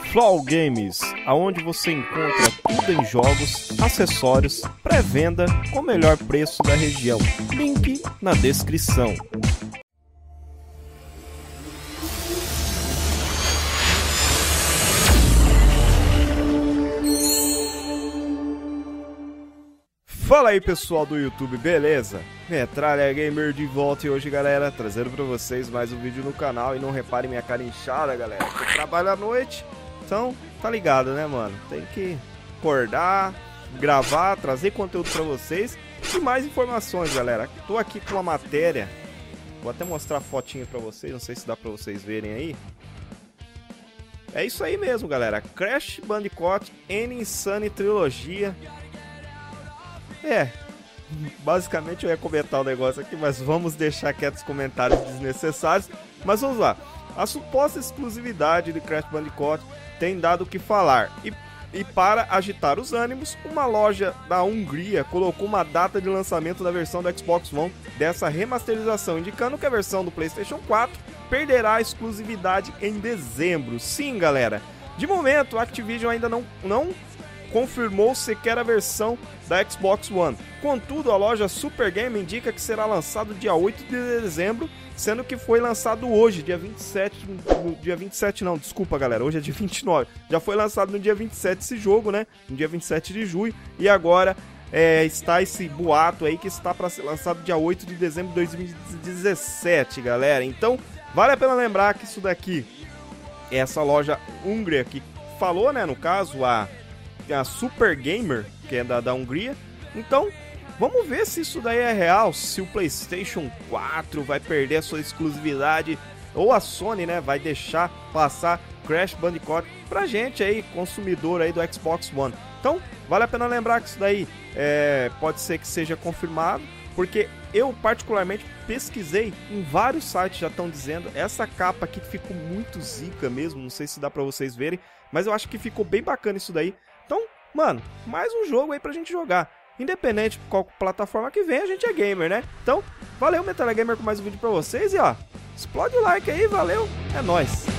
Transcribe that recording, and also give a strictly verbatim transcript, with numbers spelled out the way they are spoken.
Flow Games, aonde você encontra tudo em jogos, acessórios, pré-venda com o melhor preço da região. Link na descrição. Fala aí pessoal do YouTube, beleza? Metralha Gamer de volta e hoje, galera, trazendo pra vocês mais um vídeo no canal. E não repare minha cara inchada, galera, eu trabalho à noite, então tá ligado, né, mano? Tem que acordar, gravar, trazer conteúdo pra vocês e mais informações, galera. Tô aqui com uma matéria, vou até mostrar a fotinha pra vocês, não sei se dá pra vocês verem aí. É isso aí mesmo, galera, Crash Bandicoot N Insane Trilogia. É, basicamente eu ia comentar o negócio aqui, mas vamos deixar quietos os comentários desnecessários. Mas vamos lá, a suposta exclusividade de Crash Bandicoot tem dado o que falar. E, e para agitar os ânimos, uma loja da Hungria colocou uma data de lançamento da versão do Xbox One dessa remasterização, indicando que a versão do PlayStation quatro perderá a exclusividade em dezembro. Sim, galera, de momento a Activision ainda não... não confirmou sequer a versão da Xbox One. Contudo, a loja Super Game indica que será lançado dia oito de dezembro, sendo que foi lançado hoje, dia vinte e sete, no dia vinte e sete não, desculpa galera, hoje é dia vinte e nove, já foi lançado no dia vinte e sete esse jogo, né, no dia vinte e sete de julho, e agora é, está esse boato aí que está para ser lançado dia oito de dezembro de dois mil e dezessete, galera. Então, vale a pena lembrar que isso daqui é essa loja húngara que falou, né, no caso, a a Super Gamer, que é da, da Hungria. Então, vamos ver se isso daí é real, se o PlayStation quatro vai perder a sua exclusividade, ou a Sony, né, vai deixar passar Crash Bandicoot pra gente aí, consumidor aí do Xbox One. Então, vale a pena lembrar que isso daí é, pode ser que seja confirmado, porque eu particularmente pesquisei em vários sites, já estão dizendo, essa capa aqui ficou muito zica mesmo, não sei se dá pra vocês verem, mas eu acho que ficou bem bacana isso daí. Então, mano, mais um jogo aí pra gente jogar. Independente de qual plataforma que vem, a gente é gamer, né? Então, valeu, Metralha Gamer, com mais um vídeo pra vocês. E ó, explode o like aí, valeu, é nóis.